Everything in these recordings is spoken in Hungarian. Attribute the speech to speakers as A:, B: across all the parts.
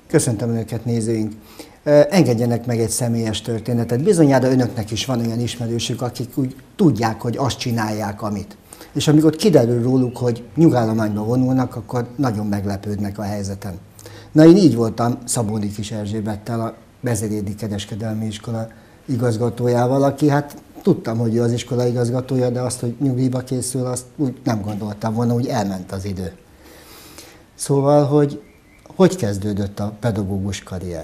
A: Köszöntöm Önöket, nézőink! Engedjenek meg egy személyes történetet. Bizonyára Önöknek is van olyan ismerősük, akik úgy tudják, hogy azt csinálják, amit. És amikor kiderül róluk, hogy nyugállományba vonulnak, akkor nagyon meglepődnek a helyzeten. Na, én így voltam Szabódi Kis Erzsébettel, a Vezéredi Kereskedelmi Iskola igazgatójával, aki hát tudtam, hogy ő az iskola igazgatója, de azt, hogy nyugdíjba készül, azt úgy nem gondoltam volna, hogy elment az idő. Szóval, hogy kezdődött a pedagógus karrier?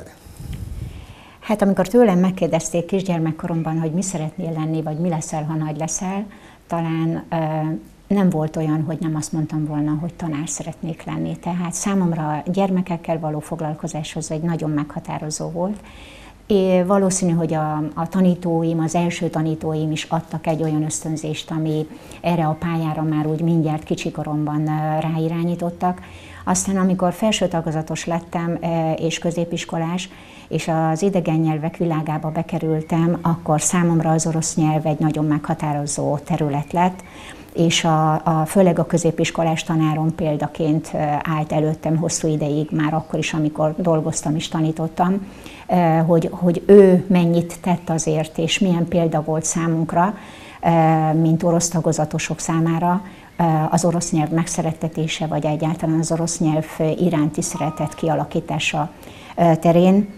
B: Hát amikor tőlem megkérdezték kisgyermekkoromban, hogy mi szeretnél lenni, vagy mi leszel, ha nagy leszel, talán nem volt olyan, hogy nem azt mondtam volna, hogy tanár szeretnék lenni. Tehát számomra a gyermekekkel való foglalkozás az egy nagyon meghatározó volt. Valószínű, hogy a tanítóim, az első tanítóim is adtak egy olyan ösztönzést, ami erre a pályára már úgy mindjárt kicsikoromban ráirányítottak. Aztán amikor felső tagozatos lettem és középiskolás, és az idegen nyelvek világába bekerültem, akkor számomra az orosz nyelv egy nagyon meghatározó terület lett, és főleg a középiskolás tanárom példaként állt előttem hosszú ideig, már akkor is, amikor dolgoztam és tanítottam, hogy ő mennyit tett azért, és milyen példa volt számunkra, mint orosz tagozatosok számára, az orosz nyelv megszerettetése, vagy egyáltalán az orosz nyelv iránti szeretet kialakítása terén.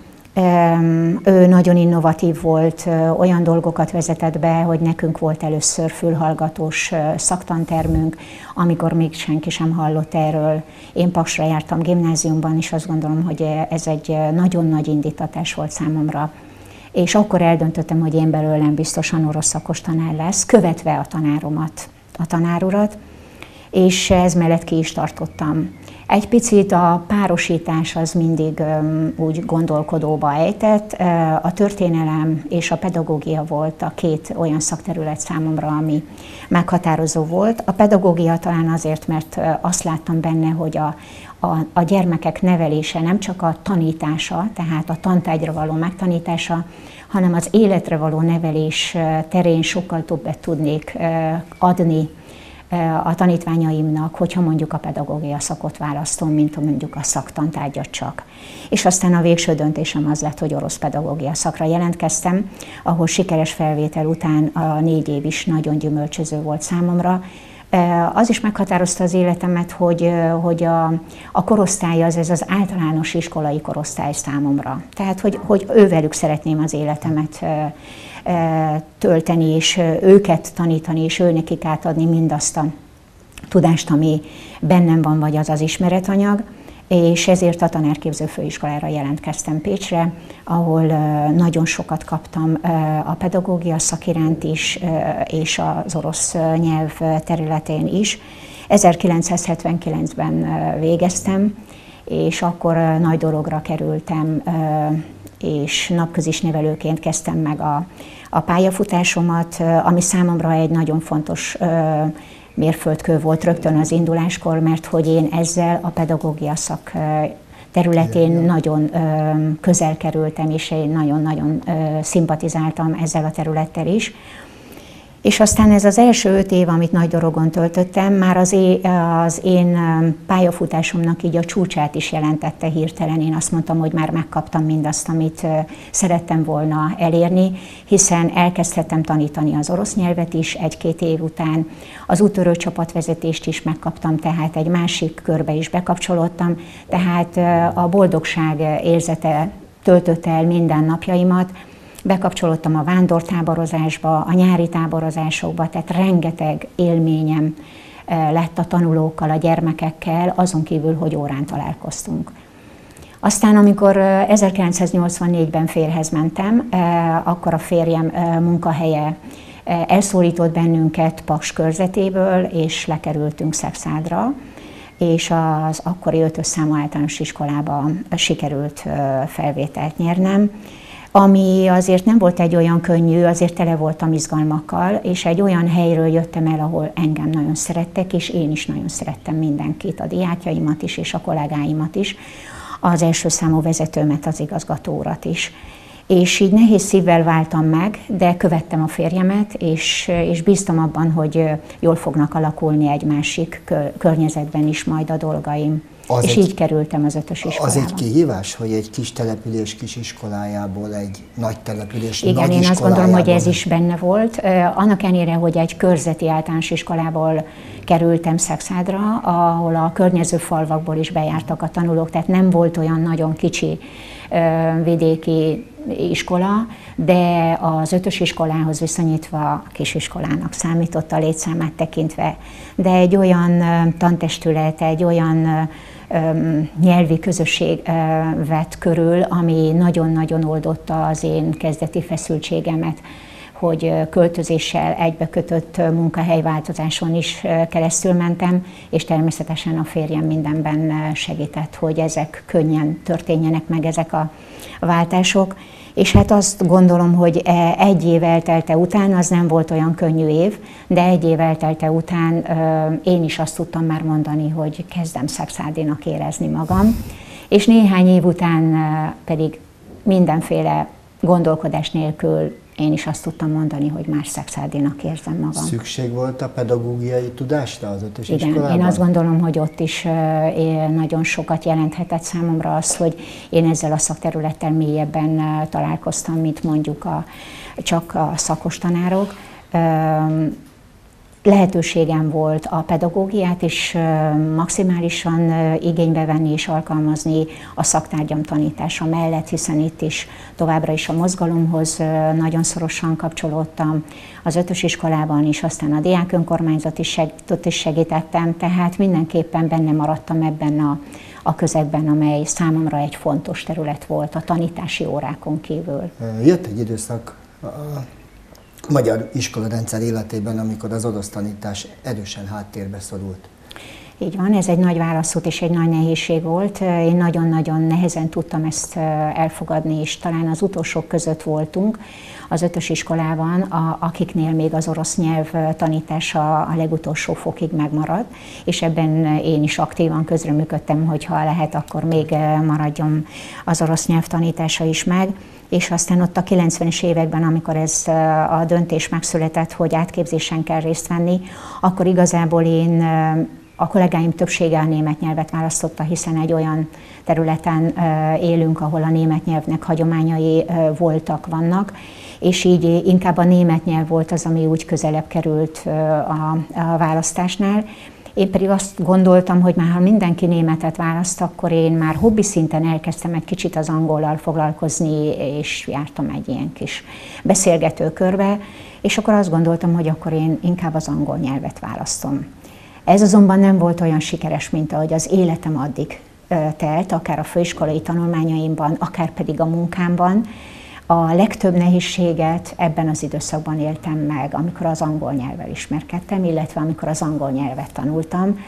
B: Ő nagyon innovatív volt, olyan dolgokat vezetett be, hogy nekünk volt először fülhallgatós szaktantermünk, amikor még senki sem hallott erről. Én Paksra jártam gimnáziumban, és azt gondolom, hogy ez egy nagyon nagy indítatás volt számomra. És akkor eldöntöttem, hogy én belőlem biztosan orosz szakos tanár lesz, követve a tanáromat, a tanárurat, és ez mellett ki is tartottam. Egy picit a párosítás az mindig úgy gondolkodóba ejtett. A történelem és a pedagógia volt a két olyan szakterület számomra, ami meghatározó volt. A pedagógia talán azért, mert azt láttam benne, hogy a gyermekek nevelése nem csak a tanítása, tehát a tantárgyra való megtanítása, hanem az életre való nevelés terén sokkal többet tudnék adni a tanítványaimnak, hogyha mondjuk a pedagógia szakot választom, mint mondjuk a szaktantárgyat csak. És aztán a végső döntésem az lett, hogy orosz pedagógia szakra jelentkeztem, ahol sikeres felvétel után a 4 év is nagyon gyümölcsöző volt számomra. Az is meghatározta az életemet, hogy a korosztály ez az általános iskolai korosztály számomra. Tehát, hogy ővelük szeretném az életemet tölteni, és őket tanítani, és őnekik átadni mindazt a tudást, ami bennem van, vagy az ismeretanyag. És ezért a tanárképző főiskolára jelentkeztem Pécsre, ahol nagyon sokat kaptam a pedagógia szak iránt is, és az orosz nyelv területén is. 1979-ben végeztem, és akkor nagy dologra kerültem, és napközis nevelőként kezdtem meg a pályafutásomat, ami számomra egy nagyon fontos mérföldkő volt rögtön az induláskor, mert hogy én ezzel a pedagógia szak területén nagyon közel kerültem, és én nagyon-nagyon szimpatizáltam ezzel a területtel is. És aztán ez az első 5 év, amit Nagy Dorogon töltöttem, már az én pályafutásomnak így a csúcsát is jelentette hirtelen. Én azt mondtam, hogy már megkaptam mindazt, amit szerettem volna elérni, hiszen elkezdhettem tanítani az orosz nyelvet is 1-2 év után. Az úttörő csapatvezetést is megkaptam, tehát egy másik körbe is bekapcsolódtam. Tehát a boldogság érzete töltötte el minden napjaimat. Bekapcsolódtam a vándortáborozásba, a nyári táborozásokba, tehát rengeteg élményem lett a tanulókkal, a gyermekekkel, azon kívül, hogy órán találkoztunk. Aztán, amikor 1984-ben férjhez mentem, akkor a férjem munkahelye elszólított bennünket Paks körzetéből, és lekerültünk Szekszádra, és az akkori 5-ös számú általános iskolába sikerült felvételt nyernem, ami azért nem volt egy olyan könnyű, azért tele voltam izgalmakkal, és egy olyan helyről jöttem el, ahol engem nagyon szerettek, és én is nagyon szerettem mindenkit, a diákjaimat is, és a kollégáimat is, az első számú vezetőmet, az igazgató urat is. És így nehéz szívvel váltam meg, de követtem a férjemet, és bíztam abban, hogy jól fognak alakulni egy másik környezetben is majd a dolgaim. És így kerültem az 5-ös iskolába.
A: Az egy kihívás, hogy egy kis település kis iskolájából egy nagy település
B: igen,
A: nagy
B: én azt
A: iskolájából.
B: gondolom, hogy ez is benne volt. Annak ellenére, hogy egy körzeti általános iskolából kerültem Szekszádra, ahol a környező falvakból is bejártak a tanulók, tehát nem volt olyan nagyon kicsi vidéki iskola, de az 5-ös iskolához viszonyítva kisiskolának számított a létszámát tekintve. De egy olyan tantestület, egy olyan nyelvi közösség vett körül, ami nagyon-nagyon oldotta az én kezdeti feszültségemet, hogy költözéssel egybekötött munkahelyváltozáson is keresztül mentem, és természetesen a férjem mindenben segített, hogy ezek könnyen történjenek meg, ezek a váltások. És hát azt gondolom, hogy egy év eltelte után, az nem volt olyan könnyű év, de egy év eltelte után én is azt tudtam már mondani, hogy kezdem Szexádinak érezni magam. És néhány év után pedig mindenféle gondolkodás nélkül én is azt tudtam mondani, hogy már Szexádinak érzem magam.
A: Szükség volt a pedagógiai tudásra az 5-ös iskolában?
B: Igen, én azt gondolom, hogy ott is nagyon sokat jelenthetett számomra az, hogy én ezzel a szakterülettel mélyebben találkoztam, mint mondjuk csak a szakos tanárok. Lehetőségem volt a pedagógiát is maximálisan igénybe venni és alkalmazni a szaktárgyam tanítása mellett, hiszen itt is továbbra is a mozgalomhoz nagyon szorosan kapcsolódtam, az 5-ös iskolában is, aztán a diák önkormányzat is segítettem, tehát mindenképpen benne maradtam ebben a közegben, amely számomra egy fontos terület volt a tanítási órákon kívül.
A: Jött egy időszak a magyar iskolarendszer életében, amikor az orosz tanítás erősen háttérbe szorult.
B: Így van, ez egy nagy válaszút és egy nagy nehézség volt. Én nagyon-nagyon nehezen tudtam ezt elfogadni, és talán az utolsók között voltunk az 5-ös iskolában, akiknél még az orosz nyelv tanítása a legutolsó fokig megmaradt, és ebben én is aktívan közreműködtem, hogyha lehet, akkor még maradjon az orosz nyelv tanítása is meg. És aztán ott a 90-es években, amikor ez a döntés megszületett, hogy átképzésen kell részt venni, akkor igazából a kollégáim többsége a német nyelvet választotta, hiszen egy olyan területen élünk, ahol a német nyelvnek hagyományai vannak, és így inkább a német nyelv volt az, ami úgy közelebb került a választásnál. Én pedig azt gondoltam, hogy már ha mindenki németet választ, akkor én már hobbi szinten elkezdtem egy kicsit az angollal foglalkozni, és jártam egy ilyen kis beszélgetőkörbe, és akkor azt gondoltam, hogy akkor én inkább az angol nyelvet választom. Ez azonban nem volt olyan sikeres, mint ahogy az életem addig telt, akár a főiskolai tanulmányaimban, akár pedig a munkámban. A legtöbb nehézséget ebben az időszakban éltem meg, amikor az angol nyelvvel ismerkedtem, illetve amikor az angol nyelvet tanultam.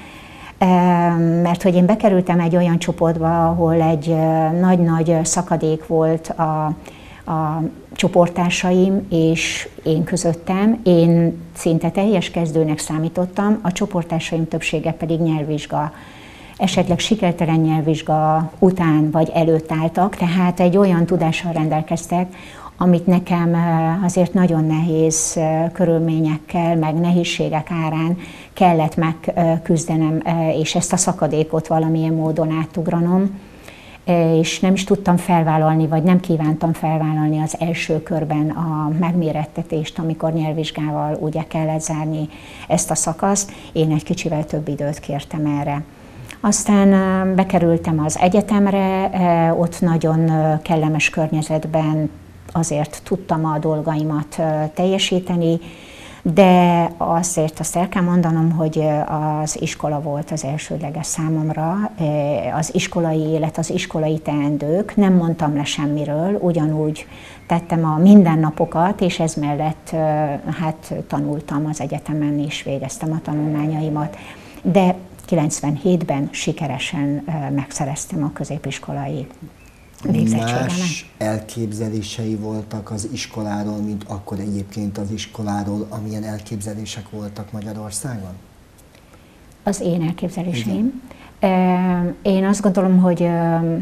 B: Mert hogy én bekerültem egy olyan csoportba, ahol egy nagy-nagy szakadék volt a csoporttársaim és én közöttem. Én szinte teljes kezdőnek számítottam, a csoporttársaim többsége pedig nyelvvizsga, esetleg sikertelen nyelvvizsga után vagy előtt álltak, tehát egy olyan tudással rendelkeztek, amit nekem azért nagyon nehéz körülményekkel, meg nehézségek árán kellett megküzdenem, és ezt a szakadékot valamilyen módon átugranom, és nem is tudtam felvállalni, vagy nem kívántam felvállalni az első körben a megmérettetést, amikor nyelvvizsgával ugye kellett zárni ezt a szakaszt. Én egy kicsivel több időt kértem erre. Aztán bekerültem az egyetemre, ott nagyon kellemes környezetben azért tudtam a dolgaimat teljesíteni, de azért azt el kell mondanom, hogy az iskola volt az elsődleges számomra, az iskolai élet, az iskolai teendők, nem mondtam le semmiről, ugyanúgy tettem a mindennapokat, és ez mellett hát tanultam az egyetemen, és végeztem a tanulmányaimat, de 97-ben sikeresen megszereztem a középiskolai végzettségemet.
A: Más elképzelései voltak az iskoláról, mint akkor egyébként az iskoláról, amilyen elképzelések voltak Magyarországon?
B: Az én elképzeléseim. Én azt gondolom, hogy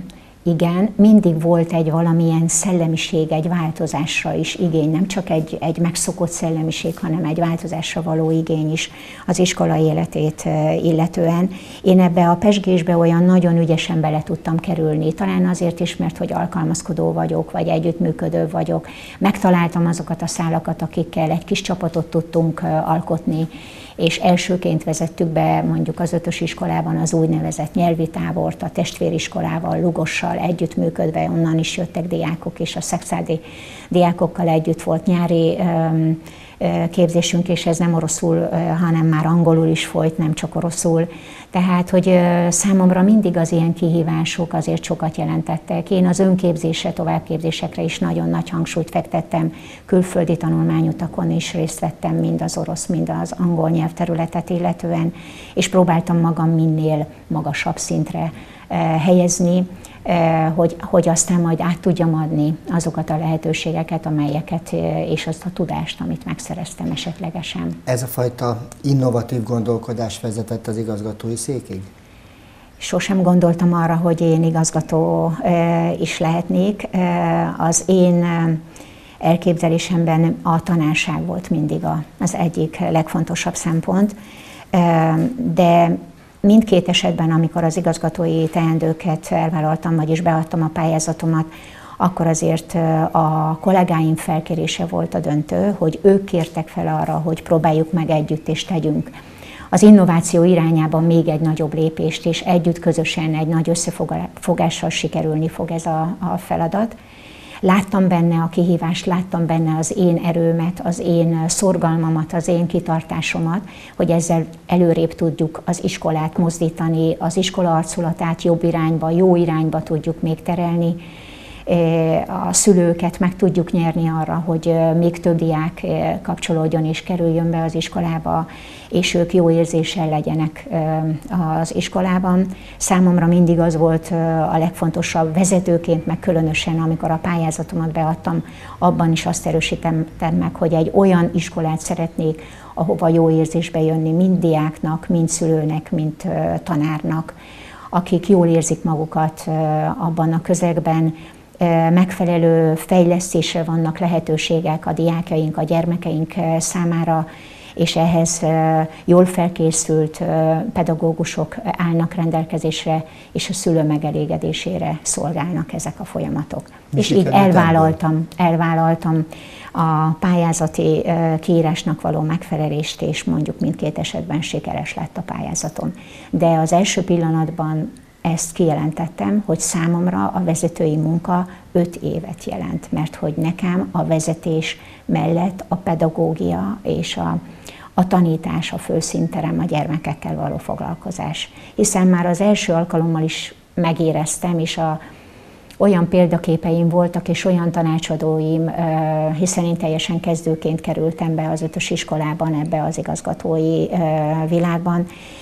B: igen, mindig volt egy valamilyen szellemiség, egy változásra is igény, nem csak egy megszokott szellemiség, hanem egy változásra való igény is az iskola életét illetően. Én ebbe a pezsgésbe olyan nagyon ügyesen bele tudtam kerülni, talán azért is, mert hogy alkalmazkodó vagyok, vagy együttműködő vagyok. Megtaláltam azokat a szálakat, akikkel egy kis csapatot tudtunk alkotni, és elsőként vezettük be mondjuk az 5-ös iskolában az úgynevezett nyelvi tábort, a testvériskolával, Lugossal együttműködve, onnan is jöttek diákok, és a szexádi diákokkal együtt volt nyári képzésünk, és ez nem oroszul, hanem már angolul is folyt, nem csak oroszul. Tehát, hogy számomra mindig az ilyen kihívások azért sokat jelentettek. Én az önképzésre, továbbképzésekre is nagyon nagy hangsúlyt fektettem, külföldi tanulmányutakon is részt vettem, mind az orosz, mind az angol nyelvterületet illetően, és próbáltam magam minél magasabb szintre helyezni, hogy aztán majd át tudjam adni azokat a lehetőségeket, amelyeket, és azt a tudást, amit megszereztem esetlegesen.
A: Ez a fajta innovatív gondolkodás vezetett az igazgatói székig?
B: Sosem gondoltam arra, hogy én igazgató is lehetnék. Az én elképzelésemben a tanárság volt mindig az egyik legfontosabb szempont, de mindkét esetben, amikor az igazgatói teendőket elvállaltam, vagyis beadtam a pályázatomat, akkor azért a kollégáim felkérése volt a döntő, hogy ők kértek fel arra, hogy próbáljuk meg együtt és tegyünk az innováció irányában még egy nagyobb lépést, és együtt közösen egy nagy összefogással sikerülni fog ez a feladat. Láttam benne a kihívást, láttam benne az én erőmet, az én szorgalmamat, az én kitartásomat, hogy ezzel előrébb tudjuk az iskolát mozdítani, az iskola arculatát jobb irányba, jó irányba tudjuk még terelni, a szülőket meg tudjuk nyerni arra, hogy még több diák kapcsolódjon és kerüljön be az iskolába, és ők jó érzéssel legyenek az iskolában. Számomra mindig az volt a legfontosabb vezetőként, meg különösen, amikor a pályázatomat beadtam, abban is azt erősítettem meg, hogy egy olyan iskolát szeretnék, ahova jó érzésbe jönni mind diáknak, mind szülőnek, mind tanárnak, akik jól érzik magukat abban a közegben, megfelelő fejlesztésre vannak lehetőségek a diákjaink, a gyermekeink számára, és ehhez jól felkészült pedagógusok állnak rendelkezésre, és a szülő megelégedésére szolgálnak ezek a folyamatok. És így elvállaltam a pályázati kiírásnak való megfelelést, és mondjuk mindkét esetben sikeres lett a pályázatom. De az első pillanatban ezt kijelentettem, hogy számomra a vezetői munka 5 évet jelent, mert hogy nekem a vezetés mellett a pedagógia és a tanítás a főszínterem, a gyermekekkel való foglalkozás. Hiszen már az első alkalommal is megéreztem, és olyan példaképeim voltak, és olyan tanácsadóim, hiszen én teljesen kezdőként kerültem be az 5-ös iskolában, ebbe az igazgatói világban,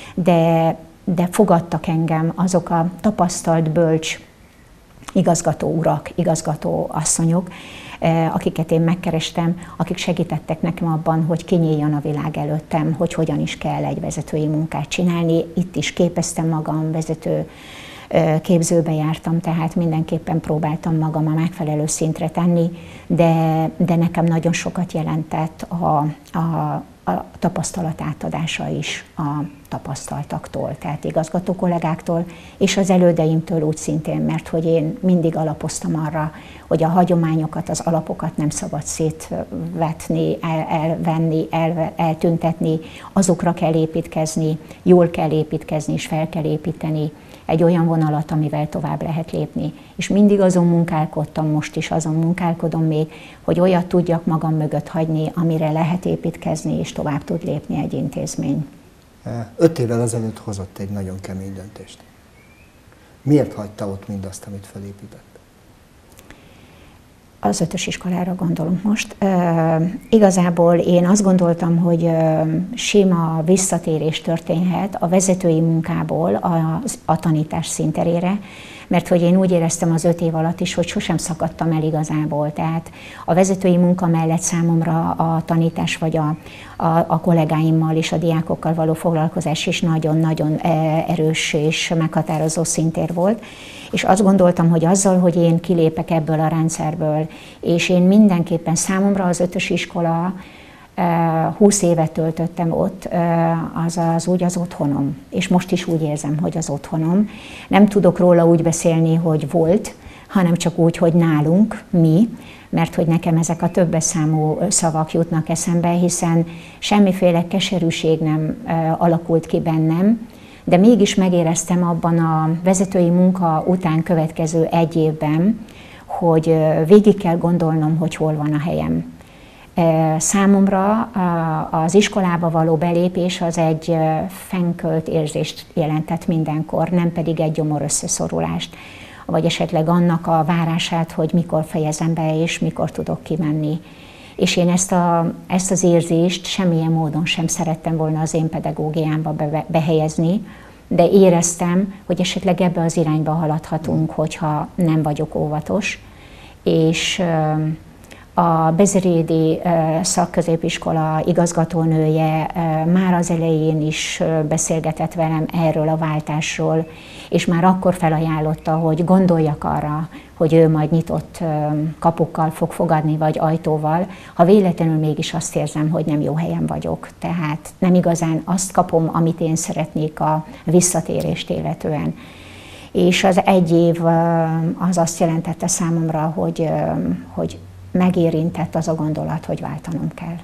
B: de fogadtak engem azok a tapasztalt, bölcs igazgató urak, igazgató asszonyok, akiket én megkerestem, akik segítettek nekem abban, hogy kinyíljon a világ előttem, hogy hogyan is kell egy vezetői munkát csinálni. Itt is képeztem magam, vezető képzőbe jártam, tehát mindenképpen próbáltam magam a megfelelő szintre tenni, de nekem nagyon sokat jelentett a tapasztalat átadása is a tapasztaltaktól, tehát igazgató kollégáktól, és az elődeimtől úgy szintén, mert hogy én mindig alapoztam arra, hogy a hagyományokat, az alapokat nem szabad szétvetni, elvenni, eltüntetni, azokra kell építkezni, jól kell építkezni, és fel kell építeni egy olyan vonalat, amivel tovább lehet lépni. És mindig azon munkálkodtam, most is azon munkálkodom még, hogy olyat tudjak magam mögött hagyni, amire lehet építkezni, és tovább tud lépni egy intézmény.
A: 5 évvel ezelőtt hozott egy nagyon kemény döntést. Miért hagyta ott mindazt, amit felépített?
B: Az 5-ös iskolára gondolunk most. Igazából én azt gondoltam, hogy sima visszatérés történhet a vezetői munkából a tanítás színterére, mert hogy én úgy éreztem az 5 év alatt is, hogy sosem szakadtam el igazából. Tehát a vezetői munka mellett számomra a tanítás vagy a kollégáimmal és a diákokkal való foglalkozás is nagyon-nagyon erős és meghatározó szintér volt. És azt gondoltam, hogy azzal, hogy én kilépek ebből a rendszerből, és én mindenképpen számomra az 5-ös iskola, 20 évet töltöttem ott, az úgy az otthonom. És most is úgy érzem, hogy az otthonom. Nem tudok róla úgy beszélni, hogy volt, hanem csak úgy, hogy nálunk, mi, mert hogy nekem ezek a többes számú szavak jutnak eszembe, hiszen semmiféle keserűség nem alakult ki bennem, de mégis megéreztem abban a vezetői munka után következő 1 évben, hogy végig kell gondolnom, hogy hol van a helyem. Számomra az iskolába való belépés az egy fenkölt érzést jelentett mindenkor, nem pedig egy gyomor összeszorulást, vagy esetleg annak a várását, hogy mikor fejezem be és mikor tudok kimenni. És én ezt az érzést semmilyen módon sem szerettem volna az én pedagógiámba behelyezni, de éreztem, hogy esetleg ebbe az irányba haladhatunk, hogyha nem vagyok óvatos. És a Bezerédi szakközépiskola igazgatónője már az elején is beszélgetett velem erről a váltásról, és már akkor felajánlotta, hogy gondoljak arra, hogy ő majd nyitott kapukkal fog fogadni, vagy ajtóval, ha véletlenül mégis azt érzem, hogy nem jó helyen vagyok. Tehát nem igazán azt kapom, amit én szeretnék a visszatérést illetően. És az 1 év az azt jelentette számomra, hogy megérintett az a gondolat, hogy váltanom kell.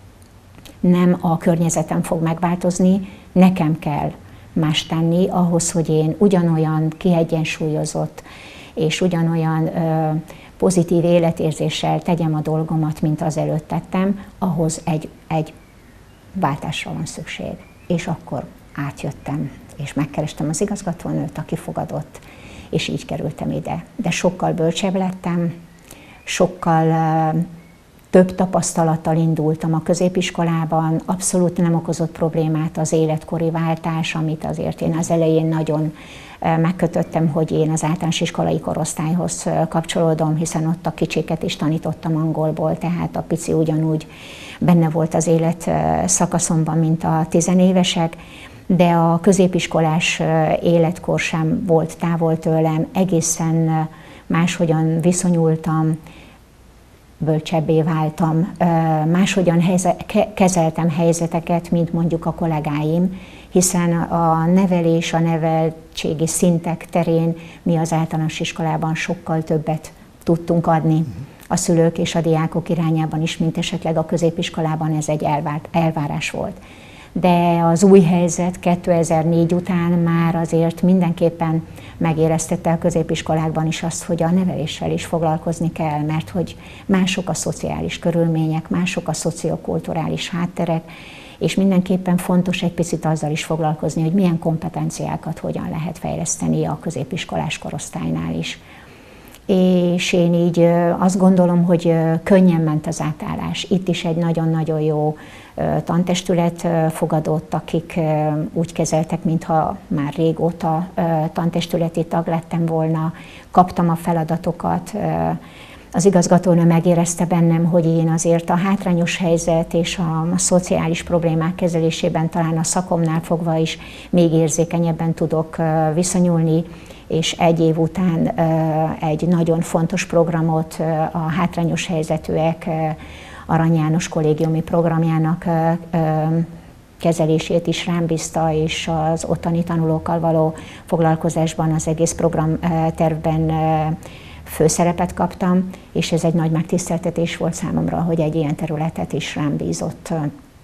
B: Nem a környezetem fog megváltozni, nekem kell más tenni ahhoz, hogy én ugyanolyan kiegyensúlyozott és ugyanolyan pozitív életérzéssel tegyem a dolgomat, mint azelőtt tettem, ahhoz egy váltásra van szükség. És akkor átjöttem, és megkerestem az igazgatónőt, aki fogadott, és így kerültem ide. De sokkal bölcsebb lettem, sokkal több tapasztalattal indultam a középiskolában, abszolút nem okozott problémát az életkori váltás, amit azért én az elején nagyon megkötöttem, hogy én az általános iskolai korosztályhoz kapcsolódom, hiszen ott a kicsiket is tanítottam angolból, tehát a pici ugyanúgy benne volt az élet szakaszomban, mint a tizenévesek, de a középiskolás életkor sem volt távol tőlem, egészen máshogyan viszonyultam, bölcsebbé váltam, máshogyan kezeltem helyzeteket, mint mondjuk a kollégáim, hiszen a nevelés, a neveltségi szintek terén mi az általános iskolában sokkal többet tudtunk adni a szülők és a diákok irányában is, mint esetleg a középiskolában ez egy elvárás volt. De az új helyzet 2004 után már azért mindenképpen megéreztette a középiskolákban is azt, hogy a neveléssel is foglalkozni kell, mert hogy mások a szociális körülmények, mások a szociokulturális hátterek, és mindenképpen fontos egy picit azzal is foglalkozni, hogy milyen kompetenciákat hogyan lehet fejleszteni a középiskolás korosztálynál is. És én így azt gondolom, hogy könnyen ment az átállás. Itt is egy nagyon-nagyon jó tantestület fogadott, akik úgy kezeltek, mintha már régóta tantestületi tag lettem volna. Kaptam a feladatokat. Az igazgatónő megérezte bennem, hogy én azért a hátrányos helyzet és a szociális problémák kezelésében talán a szakomnál fogva is még érzékenyebben tudok viszonyulni, és 1 év után egy nagyon fontos programot, a hátrányos helyzetűek Arany János kollégiumi programjának kezelését is rám bízta, és az ottani tanulókkal való foglalkozásban az egész programtervben főszerepet kaptam, és ez egy nagy megtiszteltetés volt számomra, hogy egy ilyen területet is rám bízott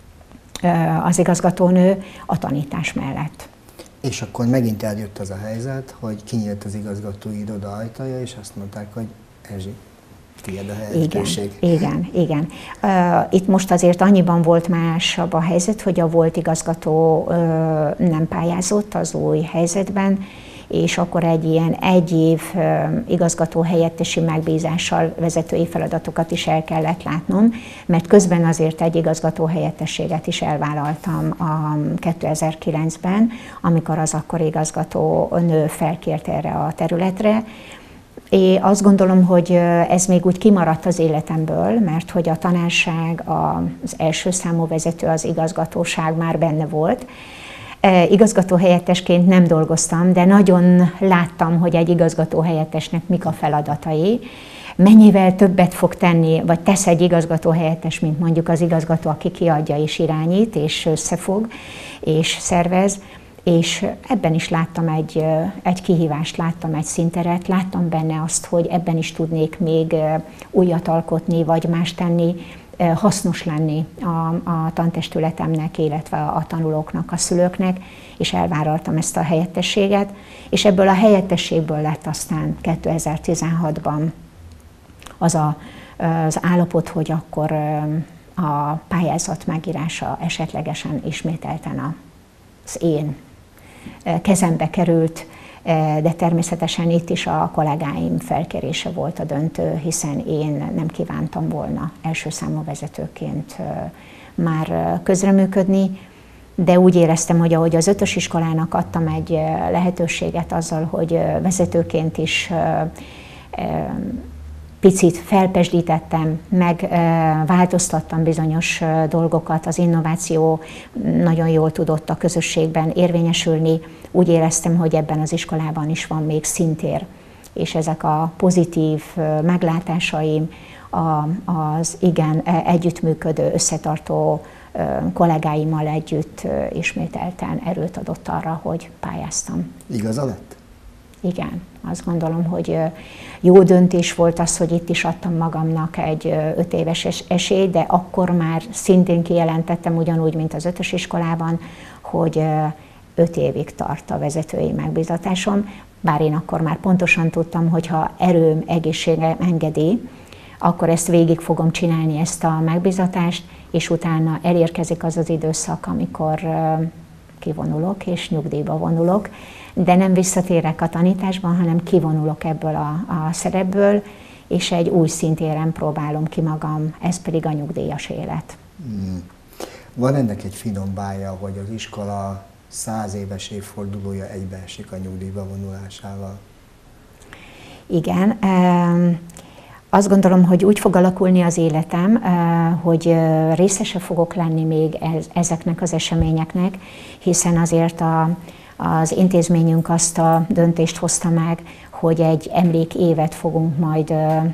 B: az igazgatónő a tanítás mellett.
A: És akkor megint eljött az a helyzet, hogy kinyílt az igazgatói iroda ajtaja, és azt mondták, hogy Erzsi, tiéd a lehetőség.
B: Igen. Itt most azért annyiban volt másabb a helyzet, hogy a volt igazgató nem pályázott az új helyzetben, és akkor egy ilyen 1 év igazgató helyettesi megbízással vezetői feladatokat is el kellett látnom, mert közben azért egy igazgató helyettességet is elvállaltam a 2009-ben, amikor az akkori igazgató nő felkért erre a területre. Én azt gondolom, hogy ez még úgy kimaradt az életemből, mert hogy a tanárság, az első számú vezető, az igazgatóság már benne volt. Igazgató helyettesként nem dolgoztam, de nagyon láttam, hogy egy igazgató helyettesnek mik a feladatai, mennyivel többet fog tenni, vagy tesz egy igazgató helyettes, mint mondjuk az igazgató, aki kiadja és irányít, és összefog, és szervez. És ebben is láttam egy kihívást, láttam egy színteret, láttam benne azt, hogy ebben is tudnék még újat alkotni, vagy más tenni, hasznos lenni a tantestületemnek, illetve a tanulóknak, a szülőknek, és elvállaltam ezt a helyettességet, és ebből a helyettességből lett aztán 2016-ban az állapot, hogy akkor a pályázat megírása esetlegesen ismételten az én kezembe került, de természetesen itt is a kollégáim felkérése volt a döntő, hiszen én nem kívántam volna első számú vezetőként már közreműködni, de úgy éreztem, hogy ahogy az 5-ös iskolának adtam egy lehetőséget azzal, hogy vezetőként is picit felpesdítettem, meg változtattam bizonyos dolgokat, az innováció nagyon jól tudott a közösségben érvényesülni. Úgy éreztem, hogy ebben az iskolában is van még színtér, és ezek a pozitív meglátásaim, az igen együttműködő, összetartó kollégáimmal együtt ismételten erőt adott arra, hogy pályáztam.
A: Igaza lett?
B: Igen, azt gondolom, hogy jó döntés volt az, hogy itt is adtam magamnak egy 5 éves esélyt, de akkor már szintén kijelentettem, ugyanúgy, mint az 5-ös iskolában, hogy 5 évig tart a vezetői megbízatásom, bár én akkor már pontosan tudtam, hogy ha erőm, egészségem engedi, akkor ezt végig fogom csinálni, ezt a megbízatást, és utána elérkezik az az időszak, amikor kivonulok és nyugdíjba vonulok, de nem visszatérek a tanításban, hanem kivonulok ebből a szerepből, és egy új szintéren próbálom ki magam, ez pedig a nyugdíjas élet.
A: Van ennek egy finom bája, hogy az iskola 100 éves évfordulója egybeesik a nyugdíjba vonulásával?
B: Igen. Azt gondolom, hogy úgy fog alakulni az életem, hogy részese fogok lenni még ezeknek az eseményeknek, hiszen azért az intézményünk azt a döntést hozta meg, hogy egy emlékévet fogunk majd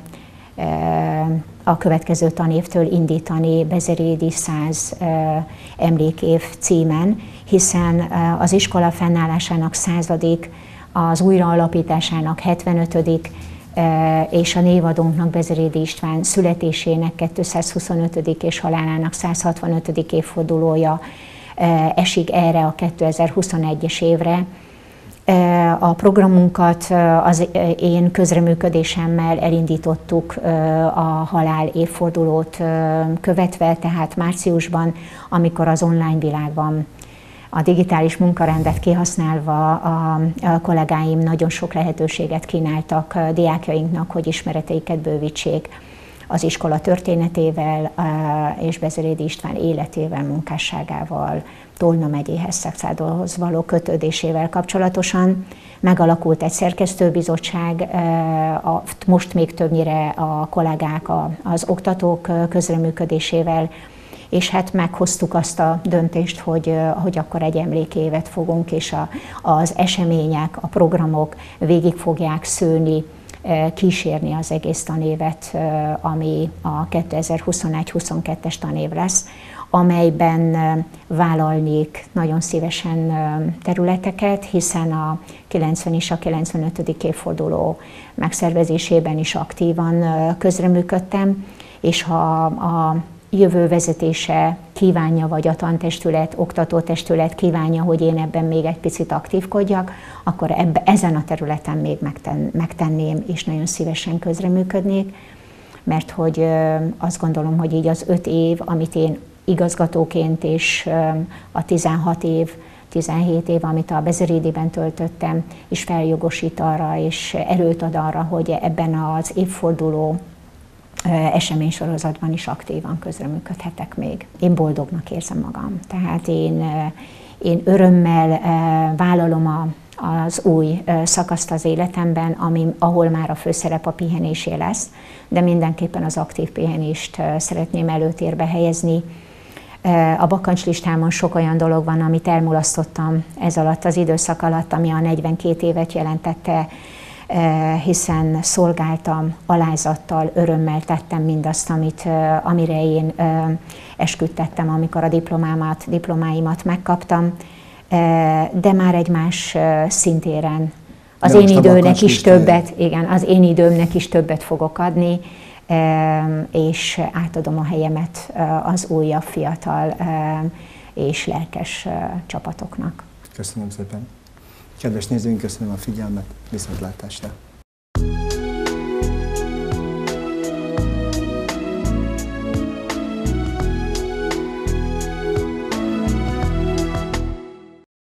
B: a következő tanévtől indítani Bezerédi 100 emlékév címen, hiszen az iskola fennállásának 100., az újraalapításának 75. És a névadónknak, Bezerédi István születésének 225. és halálának 165. évfordulója esik erre a 2021-es évre. A programunkat az én közreműködésemmel elindítottuk a halál évfordulót követve, tehát márciusban, amikor az online világban a digitális munkarendet kihasználva a kollégáim nagyon sok lehetőséget kínáltak diákjainknak, hogy ismereteiket bővítsék az iskola történetével és Bezerédi István életével, munkásságával, Tolna megyéhez, Szekszádhoz való kötődésével kapcsolatosan. Megalakult egy szerkesztőbizottság, most még többnyire a kollégák, az oktatók közreműködésével, és hát meghoztuk azt a döntést, hogy akkor egy emlékévet fogunk, és az események, a programok végig fogják szőni, kísérni az egész tanévet, ami a 2021-22-es tanév lesz, amelyben vállalnék nagyon szívesen területeket, hiszen a 90 és a 95. évforduló megszervezésében is aktívan közreműködtem, és ha a jövő vezetése kívánja, vagy a tantestület, oktatótestület kívánja, hogy én ebben még egy picit aktívkodjak, akkor ezen a területen még megtenném, és nagyon szívesen közreműködnék, mert hogy azt gondolom, hogy így az 5 év, amit én igazgatóként és a 16 év 17 év, amit a Bezerédiben töltöttem, is feljogosít arra, és erőt ad arra, hogy ebben az évforduló eseménysorozatban is aktívan közreműködhetek még. Én boldognak érzem magam. Tehát én örömmel vállalom az új szakaszt az életemben, ahol már a főszerep a pihenésé lesz, de mindenképpen az aktív pihenést szeretném előtérbe helyezni. A bakancslistámon sok olyan dolog van, amit elmulasztottam ez alatt az időszak alatt, ami a 42 évet jelentette, hiszen szolgáltam, alázattal, örömmel tettem mindazt, amire én esküdtettem, amikor a diplomáimat megkaptam, de már egy más szintéren. Az én időnek is többet, igen, az én időmnek is többet fogok adni, és átadom a helyemet az újabb, fiatal és lelkes csapatoknak.
A: Köszönöm szépen. Kedves nézőink, köszönöm a figyelmet, viszontlátásra!